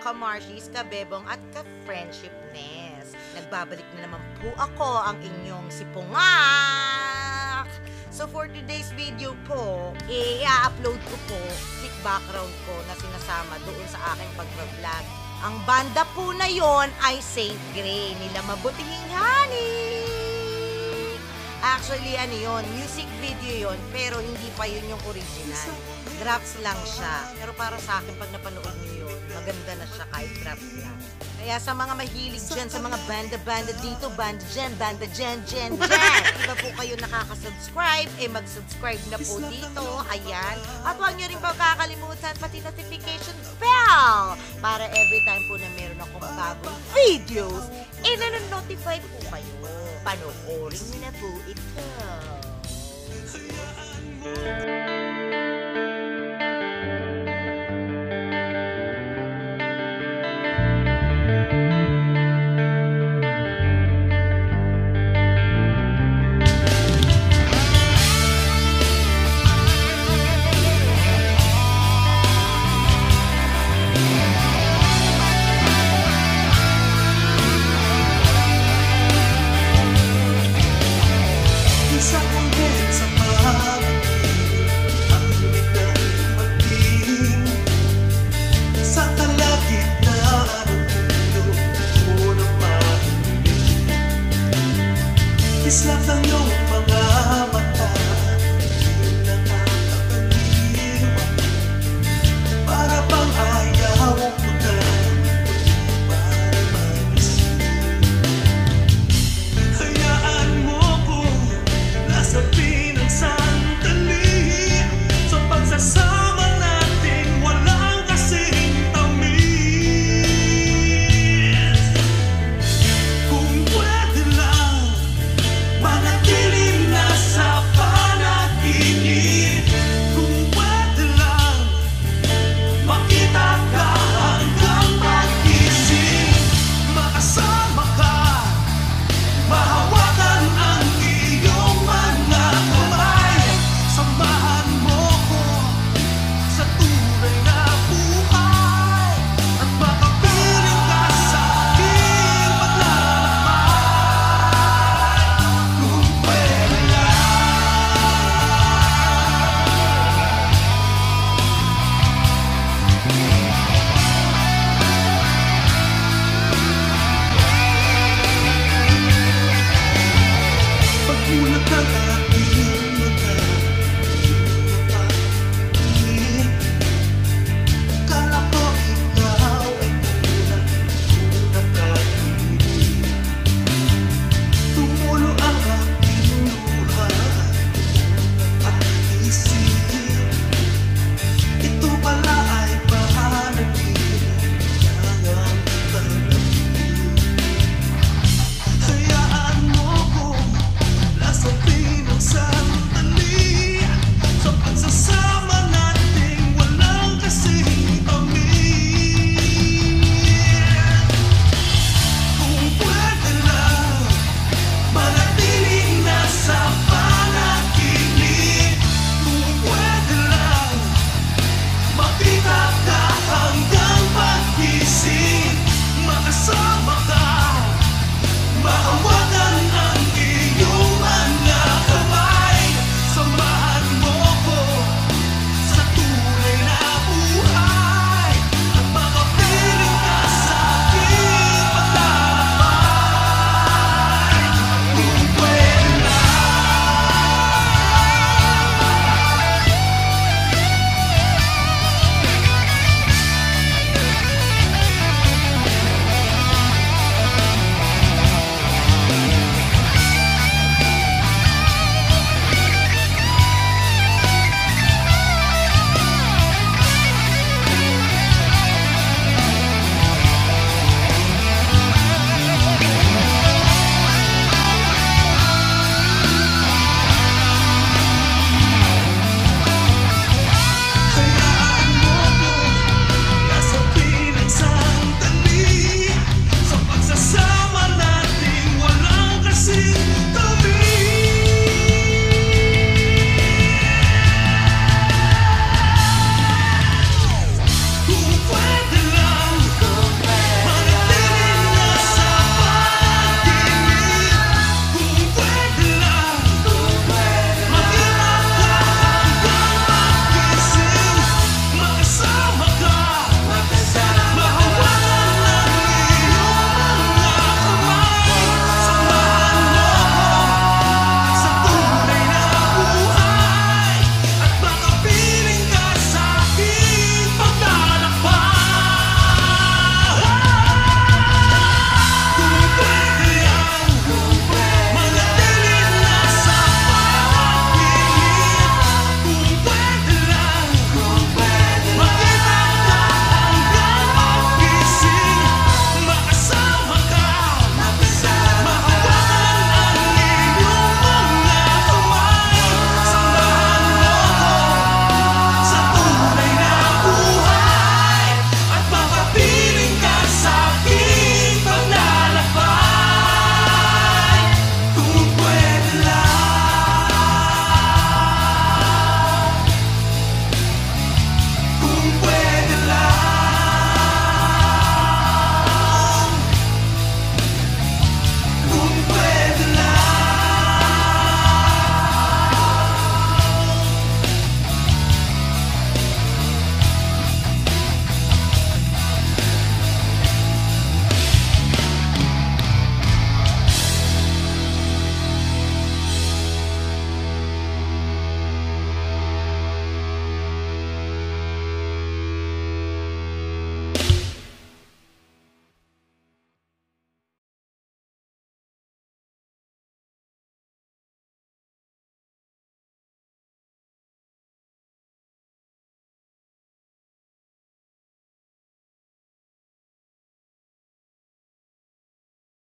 ka-Marshies, ka-Bebong at ka-Friendshipness. Nagbabalik na naman po ako, ang inyong si Pungak! So for today's video po, i-upload ko po thick background ko na sinasama doon sa aking pag-vlog. Ang banda po na yon ay Saint Grey nila Mabutihing Honey. Actually, music video yon, pero hindi pa yun yung original. Drafts lang siya. Pero para sa akin, pag napanood niyo yun, maganda na siya kahit drafts lang. Kaya sa mga mahilig dyan, sa mga banda-banda dito, banda dyan. Iba po kayo nakaka-subscribe, mag-subscribe na po dito. Ayan. At huwag nyo rin pa kakalimutan, pati notification bell. Para every time po na meron akong bagong videos, notify po kayo. Panoorin nyo na po ito. Islap ng iyong